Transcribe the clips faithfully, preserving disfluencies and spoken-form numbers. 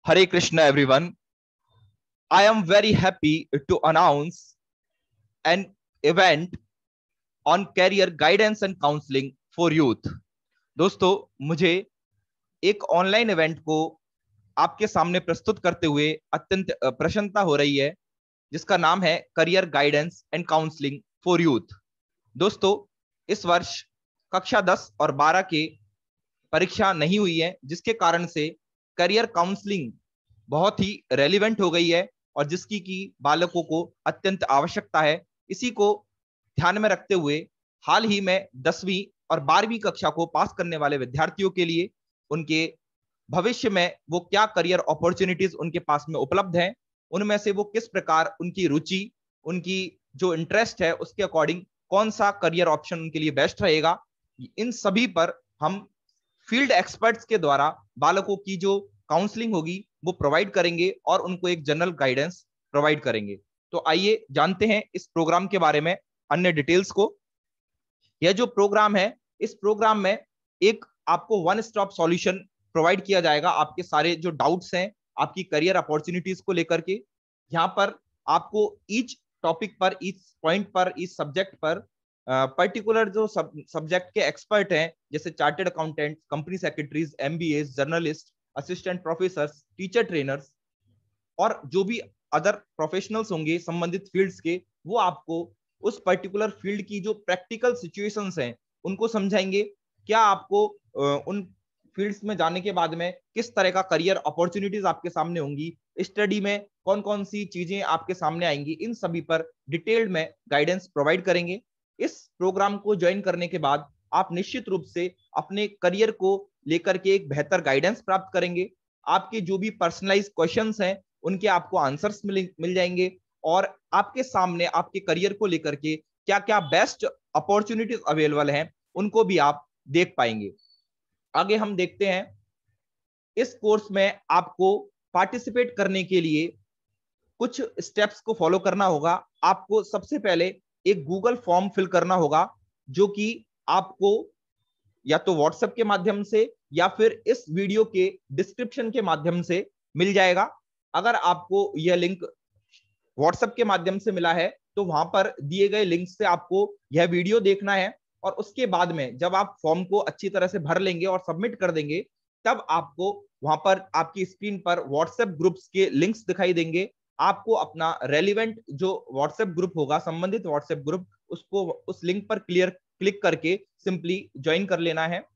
Hare Krishna, everyone. I am very happy to announce an event on career guidance and counseling for youth. दोस्तों, मुझे एक online event को आपके सामने प्रस्तुत करते हुए अत्यंत प्रसन्नता हो रही है, जिसका नाम है career guidance and counselling for youth. दोस्तों, इस वर्ष कक्षा दस और बारह के परीक्षा नहीं हुई है, जिसके कारण से करियर काउंसलिंग बहुत ही रेलिवेंट हो गई है और जिसकी की बालकों को अत्यंत आवश्यकता है। इसी को ध्यान में रखते हुए हाल ही में दसवीं और बारहवीं कक्षा को पास करने वाले विद्यार्थियों के लिए उनके भविष्य में वो क्या करियर अपॉर्चुनिटीज उनके पास में उपलब्ध हैं, उनमें से वो किस प्रकार उनकी रुचि, उनकी जो इंटरेस्ट है उसके अकॉर्डिंग कौन सा करियर ऑप्शन उनके लिए बेस्ट रहेगा, इन सभी पर हम फील्ड एक्सपर्ट्स के द्वारा बालकों की जो काउंसलिंग होगी वो प्रोवाइड करेंगे और उनको एक जनरल गाइडेंस प्रोवाइड करेंगे। तो आइए जानते हैं इस प्रोग्राम के बारे में अन्य डिटेल्स को। यह जो प्रोग्राम है, इस प्रोग्राम में एक आपको वन स्टॉप सॉल्यूशन प्रोवाइड किया जाएगा। आपके सारे जो डाउट्स हैं आपकी करियर अपॉर्चुनिटीज को लेकर के, यहाँ पर आपको ईच टॉपिक पर, ईच पॉइंट पर, ईच सब्जेक्ट पर पर्टिकुलर uh, जो सब सब्जेक्ट के एक्सपर्ट हैं, जैसे chartered accountant, company secretaries, MBA, journalist, assistant professor, teacher trainers और जो भी अदर प्रोफेशनल्स होंगे संबंधित फील्ड्स के, वो आपको उस पर्टिकुलर फील्ड की जो प्रैक्टिकल सिचुएशंस हैं उनको समझाएंगे। क्या आपको उन फील्ड्स में जाने के बाद में किस तरह का करियर अपॉर्चुनिटीज आपके सामने होंगी, स्टडी में कौन कौन सी चीजें आपके सामने आएंगी, इन सभी पर डिटेल्ड में गाइडेंस प्रोवाइड करेंगे। इस प्रोग्राम को ज्वाइन करने के बाद आप निश्चित रूप से अपने करियर को लेकर के एक बेहतर गाइडेंस प्राप्त करेंगे। आपके जो भी पर्सनलाइज क्वेश्चंस हैं उनके आपको आंसर्स मिल, मिल जाएंगे और आपके सामने आपके करियर को लेकर के क्या क्या बेस्ट अपॉर्चुनिटीज अवेलेबल हैं उनको भी आप देख पाएंगे। आगे हम देखते हैं, इस कोर्स में आपको पार्टिसिपेट करने के लिए कुछ स्टेप्स को फॉलो करना होगा। आपको सबसे पहले एक गूगल फॉर्म फिल करना होगा, जो कि आपको या तो व्हाट्सएप के माध्यम से या फिर इस वीडियो के डिस्क्रिप्शन के माध्यम से मिल जाएगा। अगर आपको यह लिंक व्हाट्सएप के माध्यम से मिला है तो वहां पर दिए गए लिंक से आपको यह वीडियो देखना है और उसके बाद में जब आप फॉर्म को अच्छी तरह से भर लेंगे और सबमिट कर देंगे, तब आपको वहां पर आपकी स्क्रीन पर व्हाट्सएप ग्रुप्स के लिंक्स दिखाई देंगे। आपको अपना रेलिवेंट जो व्हाट्सएप ग्रुप होगा, संबंधित व्हाट्सएप ग्रुप, उसको उस लिंक पर क्लियर क्लिक करके सिंपली ज्वाइन कर लेना है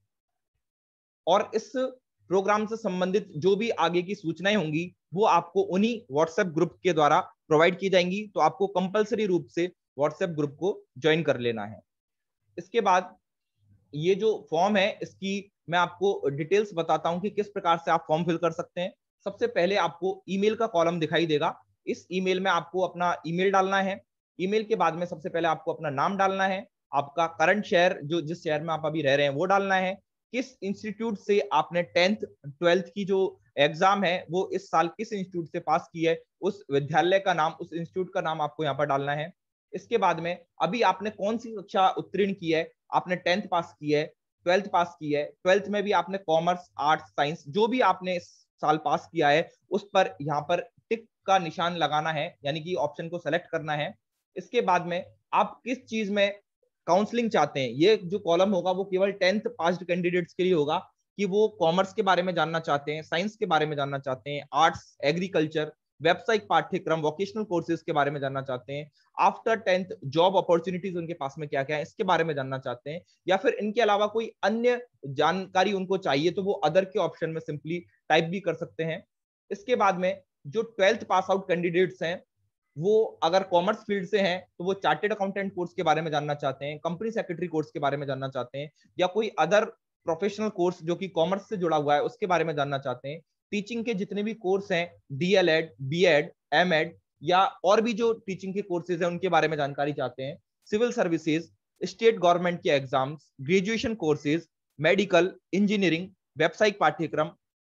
और इस प्रोग्राम से संबंधित जो भी आगे की सूचनाएं होंगी वो आपको उन्हीं व्हाट्सएप ग्रुप के द्वारा प्रोवाइड की जाएंगी। तो आपको कंपलसरी रूप से व्हाट्सएप ग्रुप को ज्वाइन कर लेना है। इसके बाद ये जो फॉर्म है इसकी मैं आपको डिटेल्स बताता हूं कि किस प्रकार से आप फॉर्म फिल कर सकते हैं। सबसे पहले आपको ईमेल का कॉलम दिखाई देगा। इस ईमेल में आपको अपना ईमेल डालना है। ईमेल के बाद में सबसे पहले आपको अपना नाम डालना है, आपका करंट शहर, जो जिस शहर में आप अभी रह रहे हैं वो डालना है, किस इंस्टीट्यूट से आपने टेंथ ट्वेल्थ की जो एग्जाम है वो इस साल किस इंस्टीट्यूट से पास की है, उस विद्यालय का नाम, उस इंस्टीट्यूट का नाम आपको यहाँ पर डालना है। इसके बाद में अभी आपने कौन सी कक्षा उत्तीर्ण की है, आपने टेंथ पास की है, ट्वेल्थ पास की है, ट्वेल्थ में भी आपने कॉमर्स, आर्ट्स, साइंस जो भी आपने इस साल पास किया है उस पर यहाँ पर टिक का निशान लगाना है, यानी कि ऑप्शन को सेलेक्ट करना है। इसके बाद में आप किस चीज में काउंसलिंग चाहते हैं, ये जो कॉलम होगा वो केवल टेंथ पास्ड कैंडिडेट्स के लिए होगा कि वो कॉमर्स के बारे में जानना चाहते हैं, साइंस के बारे में जानना चाहते हैं, आर्ट्स, एग्रीकल्चर, व्यावसायिक पाठ्यक्रम, वोकेशनल कोर्सेज के बारे में जानना चाहते हैं, आफ्टर टेंथ जॉब अपॉर्चुनिटीज उनके पास में क्या क्या है इसके बारे में जानना चाहते हैं, या फिर इनके अलावा कोई अन्य जानकारी उनको चाहिए तो वो अदर के ऑप्शन में सिंपली टाइप भी कर सकते हैं। इसके बाद में जो ट्वेल्थ पास आउट कैंडिडेट्स हैं वो अगर कॉमर्स फील्ड से हैं तो वो चार्टेड अकाउंटेंट कोर्स के बारे में जानना चाहते हैं, कंपनी सेक्रेटरी कोर्स के बारे में जानना चाहते हैं, या कोई अदर प्रोफेशनल कोर्स जो कि कॉमर्स से जुड़ा हुआ है उसके बारे में जानना चाहते हैं। टीचिंग के जितने भी कोर्स हैं, डीएलएड, बीएड, एमएड या और भी जो टीचिंग के कोर्सेज हैं उनके बारे में जानकारी चाहते हैं। सिविल सर्विसेज, स्टेट गवर्नमेंट के exams, graduation courses, medical, engineering, व्यावसायिक पाठ्यक्रम,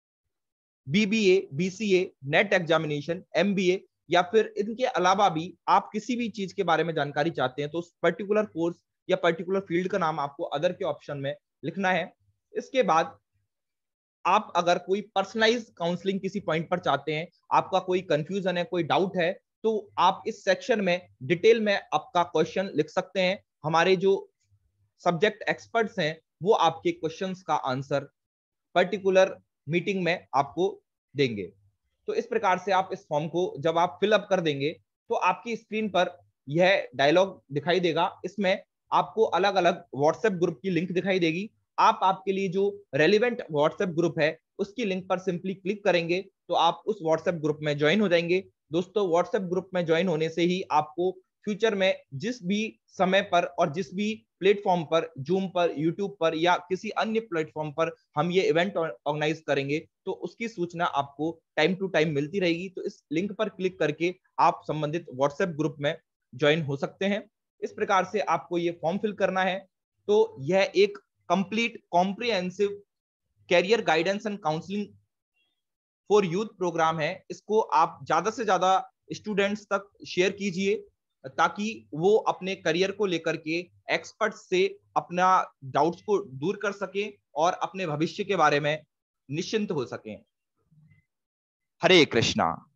BBA, BCA, NET examination, MBA, या फिर इनके अलावा भी आप किसी भी चीज के बारे में जानकारी चाहते हैं तो उस पर्टिकुलर कोर्स या पर्टिकुलर फील्ड का नाम आपको अदर के ऑप्शन में लिखना है। इसके बाद आप अगर कोई पर्सनलाइज काउंसलिंग किसी पॉइंट पर चाहते हैं, आपका कोई कंफ्यूजन है, कोई डाउट है, तो आप इस सेक्शन में डिटेल में आपका क्वेश्चन लिख सकते हैं। हमारे जो सब्जेक्ट एक्सपर्ट्स हैं वो आपके क्वेश्चंस का आंसर पर्टिकुलर मीटिंग में आपको देंगे। तो इस प्रकार से आप इस फॉर्म को जब आप फिलअप कर देंगे तो आपकी स्क्रीन पर यह डायलॉग दिखाई देगा। इसमें आपको अलग अलग व्हाट्सएप ग्रुप की लिंक दिखाई देगी। आप आपके लिए जो रेलिवेंट व्हाट्सएप ग्रुप है उसकी लिंक पर सिंपली क्लिक करेंगे तो आप उस व्हाट्सएप ग्रुप में ज्वाइन हो जाएंगे। दोस्तों, व्हाट्सएप ग्रुप में ज्वाइन होने से ही आपको फ्यूचर में जिस भी समय पर और जिस भी प्लेटफॉर्म पर, जूम पर, यूट्यूब पर या किसी अन्य प्लेटफॉर्म पर हम ये इवेंट ऑर्गेनाइज करेंगे तो उसकी सूचना आपको टाइम टू टाइम मिलती रहेगी। तो इस लिंक पर क्लिक करके आप संबंधित व्हाट्सएप ग्रुप में ज्वाइन हो सकते हैं। इस प्रकार से आपको ये फॉर्म फिल करना है। तो यह एक complete comprehensive career guidance and counselling for youth programme है। इसको आप ज्यादा से ज्यादा स्टूडेंट्स तक शेयर कीजिए ताकि वो अपने करियर को लेकर के एक्सपर्ट से अपना डाउट्स को दूर कर सकें और अपने भविष्य के बारे में निश्चिंत हो सकें। हरे कृष्णा।